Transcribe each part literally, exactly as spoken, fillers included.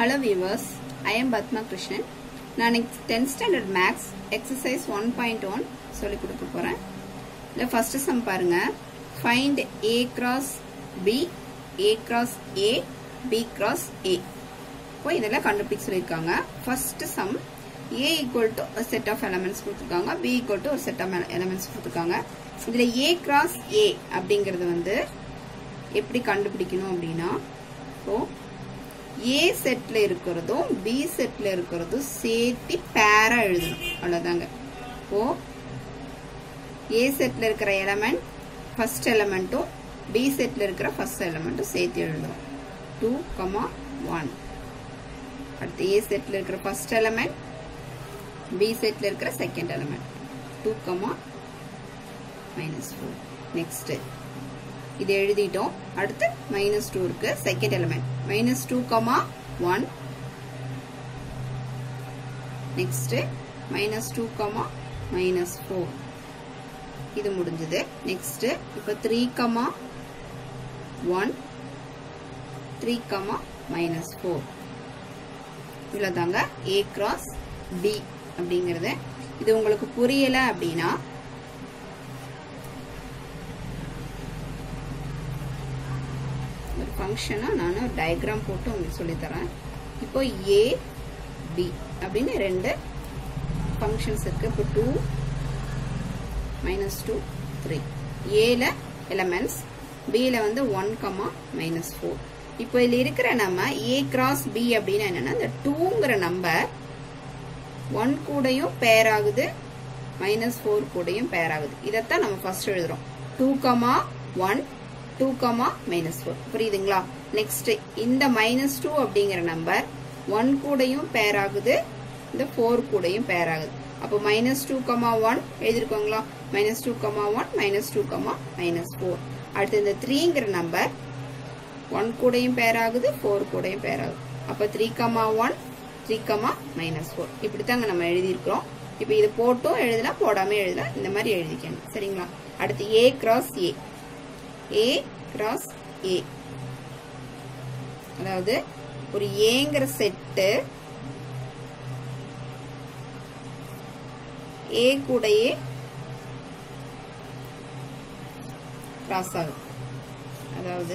Hello viewers, I am Batma Krishnan. நான் tenth standard maths exercise one point one சொல்லி கொடுக்க போறேன். இல்ல first sum பாருங்க. Find A cross B, A cross A, B cross A. இப்போ இதெல்லாம் கண்டுபிடிக்க சொல்லிருக்காங்க. First sum A equal to a set of elements கொடுத்திருக்காங்க, B equal to ஒரு set of elements கொடுத்திருக்காங்க. இதுல A cross A அப்படிங்கிறது வந்து எப்படி கண்டுபிடிக்கணும் அப்படினா இப்போ A செட்ல இருக்குறதும் B செட்ல இருக்குறதும் சேர்த்து பேரா எழுதணும் அவ்வளவுதாங்க. இப்போ A செட்ல இருக்கிற எலிமெண்ட் ஃபர்ஸ்ட் எலிமெண்ட்டும் B செட்ல இருக்கிற ஃபர்ஸ்ட் எலிமெண்ட்டும் சேர்த்து எழுதணும். two, one. அடுத்து A செட்ல இருக்கிற ஃபர்ஸ்ட் எலிமெண்ட் B செட்ல இருக்கிற second element two, minus four. Next இது எழுதிட்டோம். அடுத்து minus two இருக்கு second element minus two, one. Next minus two, minus four. இது முடிஞ்சது. நெக்ஸ்ட் இப்ப three, one, three, minus four. இவ்வளவுதாங்க A cross B அப்படிங்கிறது. இது உங்களுக்கு புரியல அப்படின்னா ஃபங்க்ஷனா நான் டயக்ராம் போட்டு உங்களுக்கு சொல்லி தரேன். இப்போ A B அப்படின்னு ரெண்டு ஃபங்க்ஷன்ஸ் இருக்கு. இப்போ two minus two three. A ல எலிமெண்ட்ஸ், B ல வந்து one, minus four. இப்போ இதுல இருக்கிற நம்ம A cross B அப்படின்னா என்னன்னா இந்த twoங்கிற நம்பர் one கூடயும் பேர் ஆகுது, minus four கூடயும் பேர் ஆகுது. இதத்தான் நம்ம ஃபர்ஸ்ட் எழுதுறோம். two, one, two, minus four. புரியுதுங்களா? நெக்ஸ்ட் இந்த minus two அப்படிங்கிற நம்பர் one கூடயும் பேர் ஆகுது, இந்த four கூடயும் பேர் ஆகுது. அப்போ minus two, one எழுதிருக்கோங்களா? minus two, one, minus two, minus four. அடுத்து இந்த threeங்கிற நம்பர் one கூடயும் பேர் ஆகுது, four கூடயும் பேர் ஆகுது. அப்போ three, one, three, minus four. இப்படித்தாங்க நம்ம எழுதியிருக்கிறோம். இப்போ இது போட்டும் எழுதலாம், போடாம எழுதலாம், இந்த மாதிரி எழுதிக்கணும். சரிங்களா? அடுத்து A cross A. A cross A. அதாவது ஒரு Aங்கிற செட்டு A கூடயே கிராஸ் ஆகுது. அதாவது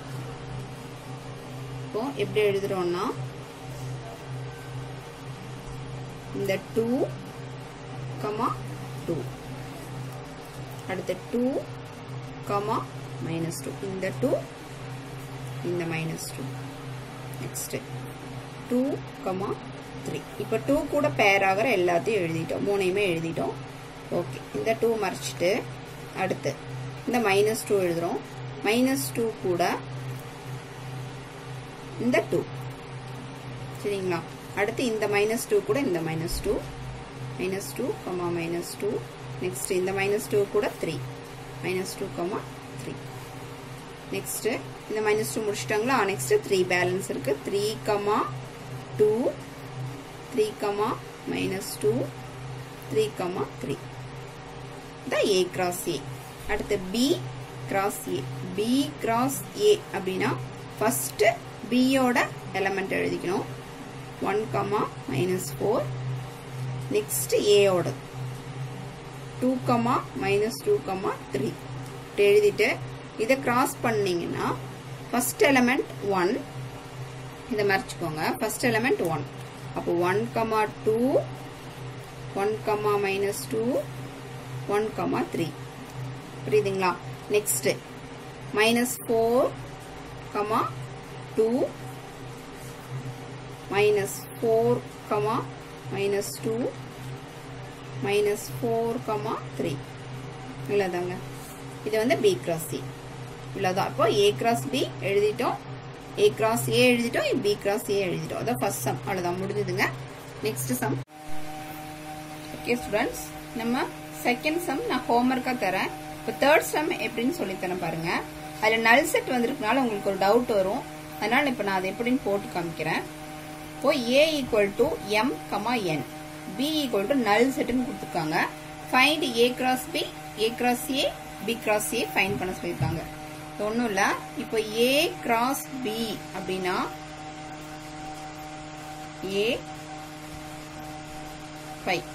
இப்போ எப்படி எழுதுறோம்னா இந்த two, two. அடுத்து two, minus two. இந்த two, இந்த minus two. Next two, three. இப்போ two கூட பேர் ஆகிற எல்லாத்தையும் எழுதிட்டோம், மூணையுமே எழுதிட்டோம். ஓகே, இந்த two மறைச்சிட்டு அடுத்து இந்த minus two எழுதுறோம். minus two கூட இந்த two. சரிங்களா? அடுத்து இந்த minus two கூட இந்த minus two. minus two, minus two. Next இந்த minus two கூட three. minus two, three. Next இந்த minus two முடிச்சிட்டாங்களா? நெக்ஸ்ட் three பேலன்ஸ் இருக்கு. three, two, three, minus two, three, three. இந்த A cross A. அடுத்து B cross A. B cross A அப்படின்னா first B யோட element எழுதிக்கணும். one, minus four. Next A யோட two, minus two, three. எழுதிட்டு இதை cross பண்ணீங்கன்னா ஃபர்ஸ்ட் எலிமெண்ட் one, இதை மறைச்சுக்கோங்க. First element one. அப்போ one, two, one, minus two, one, three. புரியுதுங்களா? Next minus four, two, minus four, minus two, minus four, three. இவ்வளவுதாங்க. இது வந்து B cross C. இவ்வளவுதான். அப்போ A cross B எழுதிட்டோம், A cross A எழுதிட்டோம், B cross A எழுதிட்டோம். அதான் ஃபர்ஸ்ட் சம். அவ்வளவுதான், முடிஞ்சதுங்க. Next sum. ஓகே ஸ்டூடெண்ட்ஸ், நம்ம செகண்ட் சம் நான் ஹோம்வொர்க்கா தரேன். இப்போ தேர்ட் சம் எப்படின்னு சொல்லி தரேன் பாருங்க. அதுல நல் செட் வந்திருக்கனால உங்களுக்கு ஒரு டவுட் வரும். அதனால இப்ப நான் அதை எப்படின்னு போட்டு காமிக்கிறேன். இப்போ A equal to M, N. B equal to null setன்னு கொடுத்துருக்காங்க. Find A cross B, A cross A, B cross A find பண்ண சொல்லிருக்காங்க. ஒண்ணும் இல்ல. இப்போ A cross B அப்படின்னா ஏ ஃபைவ்.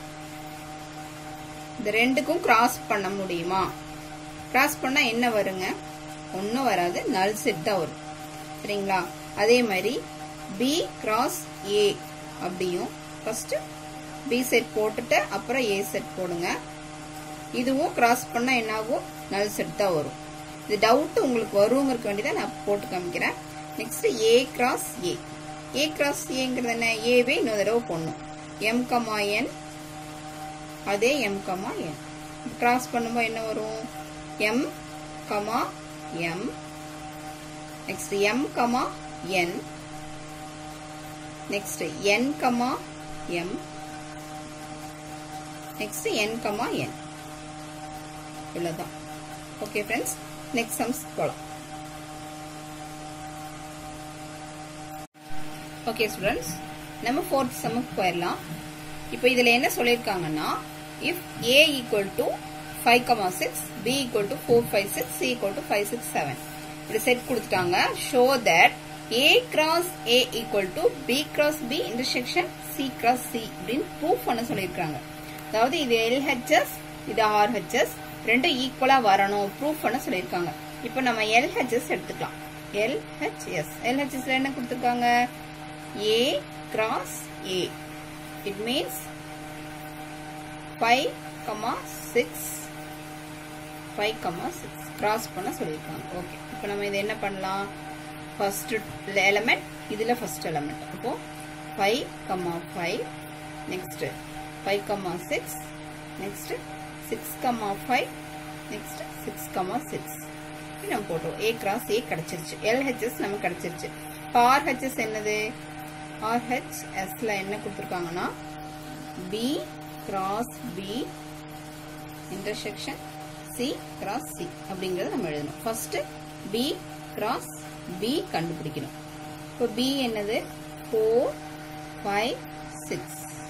இந்த ரெண்டுக்கும் கிராஸ் பண்ண முடியுமா? கிராஸ் பண்ணா என்ன வருங்க? ஒன்னும் வராது, நல் செட் தான் வரும். சரிங்களா? அதே மாதிரி பி கிராஸ் ஏ அப்படியும் ஃபர்ஸ்ட் பி செட் போட்டுட்டு அப்புறம் ஏ செட் போடுங்க. இதுவும் கிராஸ் பண்ணா என்ன ஆகும்? நல் செட் தான் வரும். இது டவுட் உங்களுக்கு வருங்கிறதுக்கு வேண்டிதான் நான் போட்டு காமிக்கிறேன். Next A cross A. A cross ஏங்கிறது என்ன? ஏவே இன்னொரு தடவை போடணும். எம் கமா என், அதே எம் கமா என். கிராஸ் பண்ணும்போது என்ன வரும்? M comma M, next M comma N, next N comma M, next N comma N. இவ்வளவுதான். ஓகே ஃப்ரெண்ட்ஸ், நெக்ஸ்ட் சம்ஸ் போலாம். ஓகே ஸ்டூடெண்ட்ஸ், நம்ம ஃபோர்த் சம்முக்கு போயிடலாம். இப்போ இதுல என்ன சொல்லிருக்காங்கன்னா, இஃப் a equal to five comma six, b equal to four five six, c equal to five six seven இப்படி செட் கொடுத்துட்டாங்க. show that a cross a equal to b cross b intersection c cross c அப்படின்னு proof பண்ண சொல்லிருக்காங்க. அதாவது இது L H S, இது R H S, ரெண்டும் ஈக்குவலா வரணும் ப்ரூஃப் பண்ண சொல்லிருக்காங்க. இப்போ நம்ம L H S எடுத்துக்கலாம். L H S L H S ல என்ன கொடுத்திருக்காங்க? a cross a. it means five comma six, five comma six cross பண்ண சொல்லிருக்காங்க. ஓகே, இப்போ நம்ம இதை என்ன பண்ணலாம்? ஃபர்ஸ்ட் எலிமெண்ட், இதுல ஃபர்ஸ்ட் எலிமெண்ட். அப்போ five comma five, next five comma six, next six comma five, next six comma six. நம்ம போட்டோம். a cross a கிடைச்சிருச்சு. L H S நமக்கு கிடைச்சிருச்சு. இப்போ R H S என்னது? R H S ல என்ன கொடுத்திருக்காங்கன்னா, B cross B intersection C cross C அப்படிங்கறது நம்ம எழுதணும். ஃபர்ஸ்ட் B cross B கண்டுபிடிக்கணும். இப்போ B என்னது? four five six,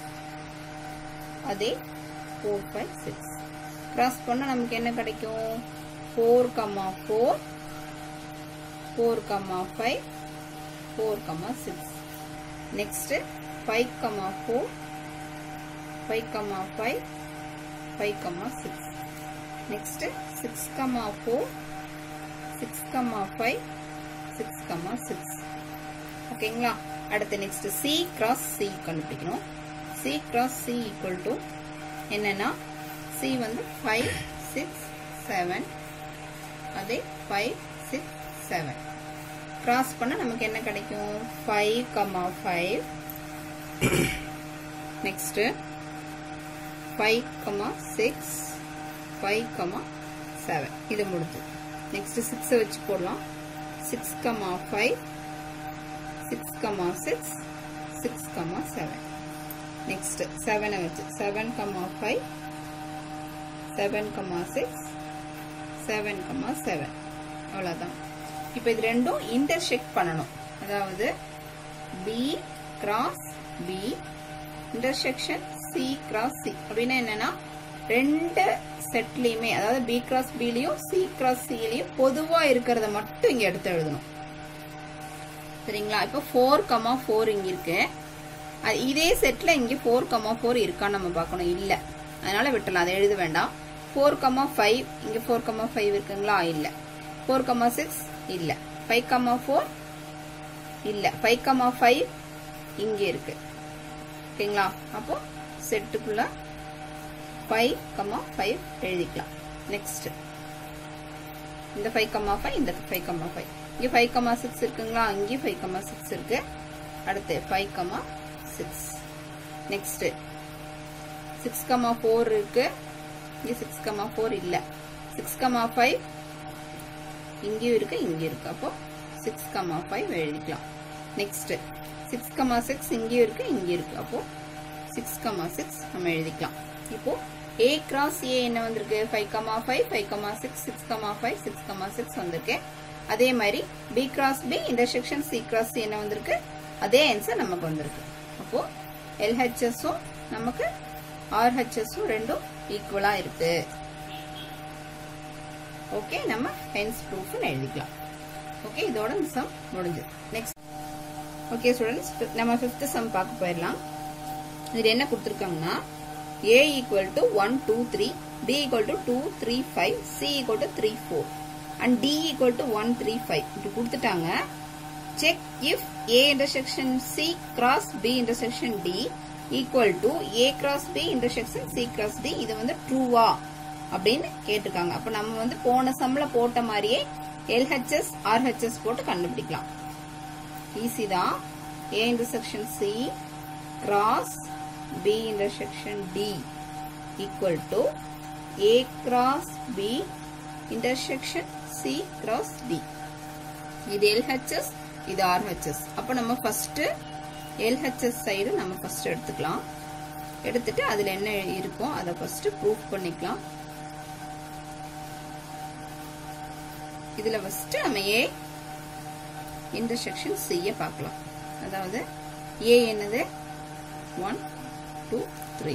அதே four five six கிராஸ் பண்ணா நமக்கு என்ன கிடைக்கும்? four comma four, four comma five, four comma six. next five comma four, five comma five, five comma six. next six comma four, six comma five, six comma six. ஓகேங்களா? அடுத்து next C cross C கண்டுபிடிக்கணும். C cross C equal to என்னன்னா, C வந்து five six seven, அதே five six seven. Cross பண்ண நமக்கு என்ன கிடைக்கும்? five comma five, next five comma six, five comma seven. இது முடிஞ்சு. next six வச்சு போடலாம். six comma five, six comma six, six comma seven. next seven வச்சு seven comma five, seven comma six, seven comma seven. அவ்வளவுதான். இப்போ இது ரெண்டும் intersect பண்ணணும். அதாவது B cross B intersection C cross C அப்படின்னா என்னன்னா, ரெண்டு செட்லயுமே, அதாவது B cross B லயும் C cross C லயும் பொதுவா இருக்கிறத மட்டும் இங்க எடுத்து எழுதணும். சரிங்களா? இப்போ four comma four இங்க இருக்கு. இதே செட்ல இங்க four comma four இருக்கான்னு நம்ம பார்க்கணும். இல்ல, அதனால விட்டலாம், அதை எழுத வேண்டாம். four comma five இங்க four comma five இருக்குங்களா? இல்ல. four comma six இல்ல. five comma four இல்ல. five comma five இங்க இருக்கு. ஓகேங்களா? அப்போ செட்டுக்குள்ள five comma five எழுதிக்கலாம். நெக்ஸ்ட் இந்த five comma five, இந்த five comma five. இங்க five comma six இருக்குங்களா? இங்க five comma six இருக்கு. அடுத்து five comma six. Next six comma four இருக்கு. இங்க six comma four இல்ல. six comma five இங்கேயும் இருக்கு, இங்க இருக்கு. அப்போ six comma five எழுதிக்கலாம். நெக்ஸ்ட் six comma six இங்கேயும் இருக்கு, இங்க இருக்கு. அப்போ six comma six நம்ம எழுதிக்கலாம். இப்போ A cross A என்ன வந்திருக்கு? five comma five, five comma six, six comma five, six comma six வந்திருக்கு. அதே மாதிரி B cross B intersection C cross C என்ன வந்திருக்கு? அதே ஆன்சர் நமக்கு வந்திருக்கு. அப்போ L H S உம் நமக்கு R H S உம் ரெண்டும் ஈக்குவலா இருக்கு. ஓகே, நம்ம ஹென்ஸ் ப்ரூஃப் எழுதிக்கலாம். ஓகே, இதோட சம் முடிஞ்சது. நெக்ஸ்ட் ஓகே ஸ்டூடெண்ட்ஸ், நம்ம ஃபிஃப்த் சம் பார்க்க போயிடலாம். இது என்ன கொடுத்துருக்காங்கன்னா a equal to one two three, b equal to two three five, c equal to three four and d equal to one three five இப்படி கொடுத்துட்டாங்க. Check if a intersection c cross b intersection d equal to a cross b intersection c cross d, இது வந்து ட்ரூவா அப்படின்னு கேட்டிருக்காங்க. அப்ப நம்ம வந்து போன சம்ல போட்ட மாதிரியே L H S R H S போட்டு கண்டுபிடிக்கலாம். ஈஸி தான். a intersection c cross b intersection d equal to a cross b intersection c cross d. இது L H S, இது R H S. அப்ப நம்ம first L H S side நம்ம first எடுத்துக்கலாம். எடுத்துட்டு அதுல என்ன இருக்கும் அதை ஃபர்ஸ்ட் ப்ரூஃப் பண்ணிக்கலாம். இதுல ஃபர்ஸ்ட் நம்ம A intersection C ய பார்க்கலாம். அதாவது A என்னது one two three,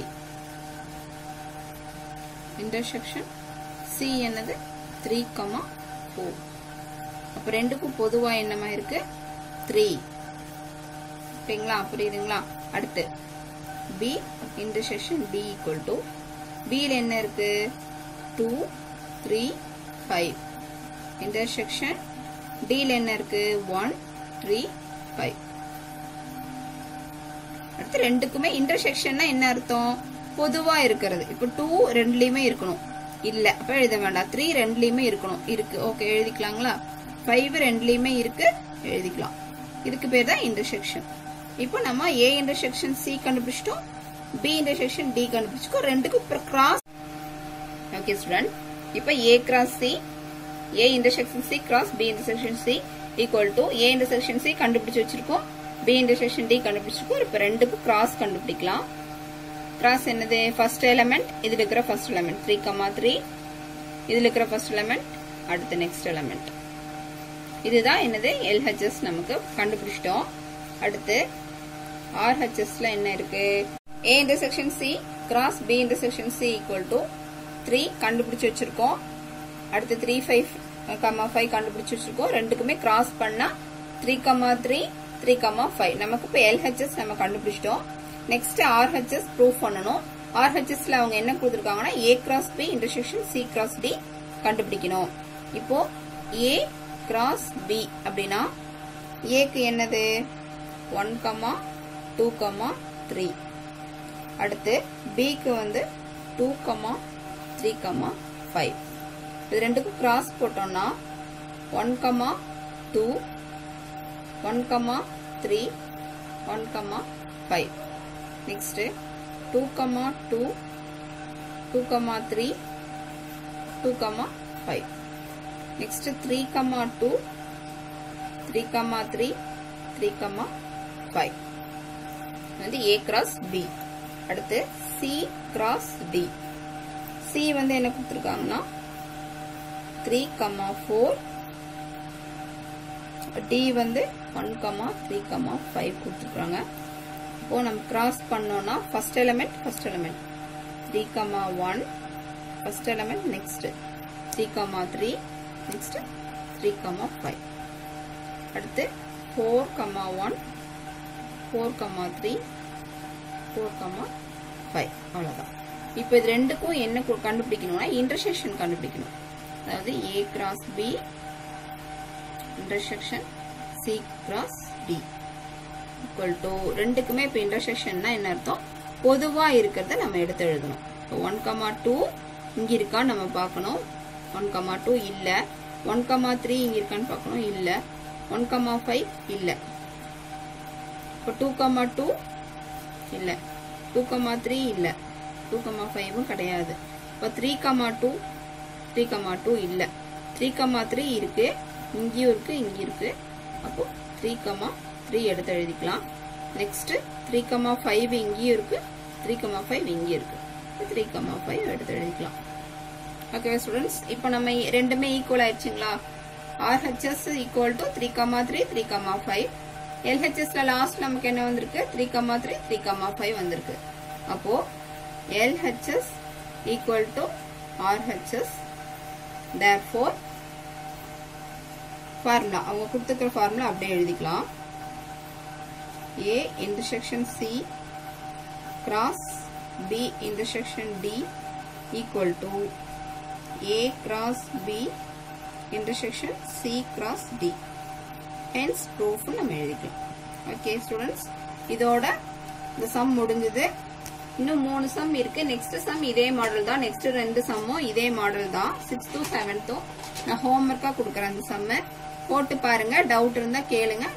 intersection C என்னது three four. அப்ப ரெண்டுக்கும் பொதுவா என்னமா இருக்கு three. சரிங்களா, புரியுதுங்களா? அடுத்து B intersection D equal to B ல என்ன இருக்கு two three five, intersection D ல என்ன இருக்கு one three five. அடுத்து ரெண்டுக்குமே இன்டர்செக்ஷன்னா என்ன அர்த்தம்? பொதுவா இருக்கிறது. இப்ப two ரெண்டுலயுமே இருக்கணும் இல்ல, அப்ப எழுத வேண்டாம். three ரெண்டுலயுமே இருக்கணும், இருக்கு. ஓகே, எழுதிக்கலாங்களா? five ரெண்டுலயுமே இருக்கு, எழுதிக்கலாம். இதுக்கு பேர் தான் இன்டர்செக்ஷன். இப்போ நம்ம A intersection C கண்டுபிடிச்சிட்டோம், B intersection D கண்டுபிடிச்சிட்டோம். ரெண்டுக்கும் கிராஸ். ஓகே ஸ்டூடெண்ட், இப்போ A cross C, A intersection C cross B intersection C equal to A intersection C கண்டுபிடிச்சு வச்சிருக்கோம், B intersection D கண்டுபிடிச்சிருக்கோம். இப்போ ரெண்டுக்கும் கிராஸ் கண்டுபிடிக்கலாம். கிராஸ் என்னது? ஃபர்ஸ்ட் எலிமெண்ட், இதுல இருக்கிற ஃபர்ஸ்ட் எலிமெண்ட் three three, இதுல இருக்கிற ஃபர்ஸ்ட் எலிமெண்ட் அடுத்த நெக்ஸ்ட் எலிமெண்ட். இதுதான் என்னது L H S நமக்கு கண்டுபிடிச்சிட்டோம். அடுத்து R H S ல என்ன இருக்கு? A intersection C cross B intersection C equal to three கண்டுபிடிச்சு வச்சிருக்கோம். அடுத்து three five five கண்டுபிடிச்சு வச்சிருக்கோம். ரெண்டுக்குமே கிராஸ் பண்ணா three three three five. நமக்கு இப்ப L H S நம்ம கண்டுபிடிச்சிட்டோம். Next R H S prove பண்ணனும். R H S ல அவங்க என்ன கொடுத்திருக்காங்கன்னா A cross B intersection C cross D கண்டுபிடிக்கணும். இப்போ A cross B அப்படினா A க்கு என்னது one two three. அடுத்து B க்கு வந்து two three five. இது ரெண்டுக்கும் கிராஸ் போட்டோம்னா one two one three one five. Next two two two three two five. Next three two three three three five. வந்து A cross B. அடுத்து C cross D. C வந்து என்ன கொடுத்திருக்காங்கன்னா three four, D வந்து one three five கொடுத்திருக்காங்க. இப்போ நம்ம cross பண்ணோம்னா first element first element three one, first element next three three, next three five. அடுத்து four one, four three, four five. அவ்வளவுதான். இப்போ இது ரெண்டுக்கும் என்ன கண்டுபிடிக்கணும்னா இன்டர்செக்ஷன் கண்டுபிடிக்கணும். அதாவது A cross B intersection C cross D equal to ரெண்டுக்குமே இப்போ இன்டர்செக்ஷன்னா என்ன அர்த்தம்? பொதுவா இருக்கிறத நம்ம எடுத்து எழுதணும். இப்போ one two இங்க இருக்கா நம்ம பார்க்கணும். one two இல்ல. one three இங்க இருக்கான்னு பார்க்கணும். இல்ல. one five இல்ல. இப்போ two two இல்ல. two three இல்ல. two five கிடையாது. இப்போ three two three two இல்ல. three three இருக்கு, இங்கேயும் இருக்கு, இங்க இருக்கு. அப்போ three three எடுத்து எழுதிக்கலாம். நெக்ஸ்ட் three five இங்கேயும் இருக்கு, three five இங்கேயும் இருக்கு. three five எடுத்து எழுதிக்கலாம். ஓகே ஸ்டூடெண்ட்ஸ், இப்போ நம்ம ரெண்டுமே ஈக்குவல் ஆயிடுச்சுங்களா? R H S equal to three three three five. L H S ல லாஸ்ட் நமக்கு என்ன வந்திருக்கு? three three three five வந்திருக்கு. அப்போ L H S equal to R H S. therefore formula அவங்க கொடுத்துக்கிற ஃபார்முலா அப்படியே எழுதிக்கலாம். A intersection C cross B intersection D equal to A cross B intersection C cross D. Hence proof நம்ம எழுதிக்கலாம். Okay students, இதோட இந்த sum முடிஞ்சது. இன்னும் மூணு sum இருக்கு. next sum இதே மாடல் தான். next ரெண்டு sumமும் இதே மாடல் தான். sixth to seventh நான் ஹோம்வொர்க்கா கொடுக்கறேன். அந்த sum போட்டு பாருங்க. டவுட் இருந்தா கேளுங்க.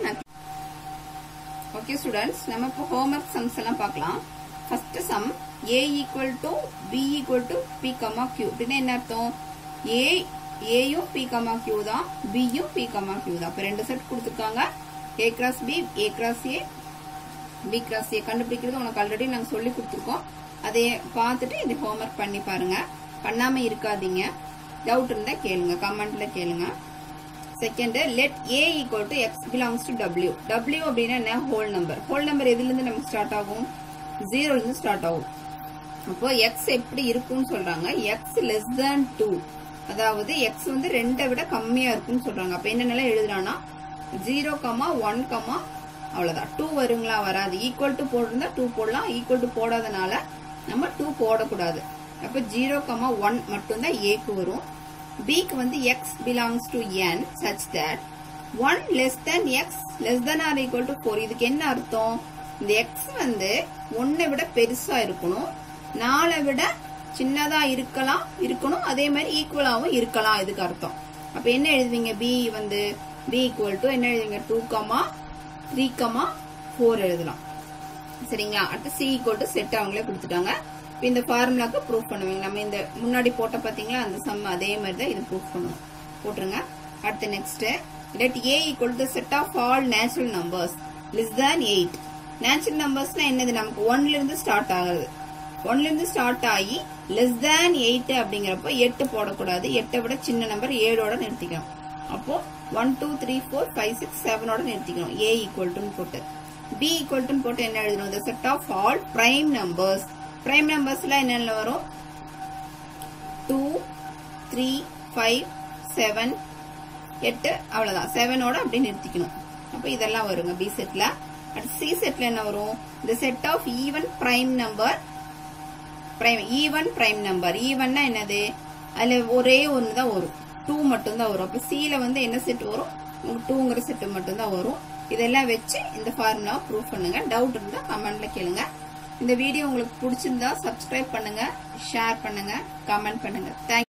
Okay students, நம்ம இப்போ ஹோம்வொர்க் sums எல்லாம் பார்க்கலாம். first sum A equal to B equal to P, Q. அப்படின்னா என்ன அர்த்தம்? A A யும் P, Q தான், B யும் P, Q தான். அப்ப ரெண்டு செட் கொடுத்திருக்காங்க. A cross B, A cross A, B cross A கண்டுபிடிக்கிறது உனக்கு ஆல்ரெடி நாங்க சொல்லி கொடுத்திருக்கோம். அதை பார்த்துட்டு இந்த ஹோம்வொர்க் பண்ணி பாருங்க. பண்ணாம இருக்காதீங்க. டவுட் இருந்தா கேளுங்க, கமெண்ட்ல கேளுங்க. Second, let A equal to X belongs to W. W அப்படின்னா என்ன? Whole number. ஹோல் நம்பர் எதுல இருந்து நமக்கு ஸ்டார்ட் ஆகும்? ஜீரோல இருந்து ஸ்டார்ட் ஆகும். அப்போ X எப்படி இருக்கும்னு சொல்றாங்க? X less than two. அதாவது X வந்து ரெண்டை விட கம்மியா இருக்கும்னு சொல்றாங்க. அப்ப என்னென்னலாம் எழுதலாம்னா ஜீரோ கமா ஒன் கமா அவ்வளவுதான். டூ வருங்களா? வராது. ஈக்குவல் டு போட்டிருந்தா டூ போடலாம். ஈக்குவல் டு போடாதனால நம்ம டூ போடக்கூடாது. அப்ப ஜீரோ கமா ஒன் மட்டும்தான் ஏக்கு வரும். பிக்கு வந்து X belongs to N such that one less than X less than or equal to four. இதுக்கு என்ன அர்த்தம்? இந்த X வந்து ஒன்னை விட பெருசா இருக்கணும், நாலை விட சின்னதா இருக்கலாம் இருக்கணும், அதே மாதிரி ஈக்குவலாவும் இருக்கலாம். இதுக்கு அர்த்தம். அப்ப என்ன எழுதுவீங்க? B வந்து B equal to என்ன எழுதுவீங்க? Two comma three comma four எழுதலாம். சரிங்களா? அடுத்து C equal to செட் அவங்களே கொடுத்துட்டாங்க. இந்த ஃபார்முலாக்கு ப்ரூஃப் பண்ணுவீங்க. நம்ம இந்த முன்னாடி போட்ட பாத்தீங்களா அந்த சம், அதே மாதிரி தான் இது ப்ரூஃப் பண்ணுவோம். போட்டுருங்க. அடுத்து next, let A equal to the set of all natural numbers less than eight. Natural நம்பர்ஸ்னா என்னது? நமக்கு ஒன்ல இருந்து ஸ்டார்ட் ஆகுது. ஒன்ல இருந்து ஸ்டார்ட் ஆகி லெஸ் தேன் எயிட் அப்படிங்கிறப்ப எட்டு போடக்கூடாது. எட்டை விட சின்ன நம்பர் ஏழோட நிறுத்திக்கணும். அப்போ one two three four five six செவனோட நிறுத்திக்கணும். ஏ ஈக்குவல் டு போட்டு பி ஈக்குவல் டு போட்டு என்ன எழுதணும்? the set of all prime numbers. prime நம்பர்ஸ்ல என்னென்ன வரும்? டூ த்ரீ ஃபைவ் செவன் எட்டு அவ்வளவுதான். செவனோட அப்படி நிறுத்திக்கணும். அப்ப இதெல்லாம் வருங்க பி செட்ல. அடுத்து சி செட்ல என்ன வரும்? the set of even prime number. prime even prime number. ஈவன்னா என்னது? அதுல ஒரே ஒன்னு தான் வரும், டூ மட்டும் தான் வரும். அப்ப சில வந்து என்ன செட் வரும்? டூங்கிற செட் மட்டும் தான் வரும். இதெல்லாம் வச்சு இந்த ஃபார்முலா ப்ரூஃப் பண்ணுங்க. டவுட் இருந்தா கமெண்ட்ல கேளுங்க. இந்த வீடியோ உங்களுக்கு பிடிச்சிருந்தா சப்ஸ்கிரைப் பண்ணுங்க, ஷேர் பண்ணுங்க, கமெண்ட் பண்ணுங்க. தேங்க்யூ.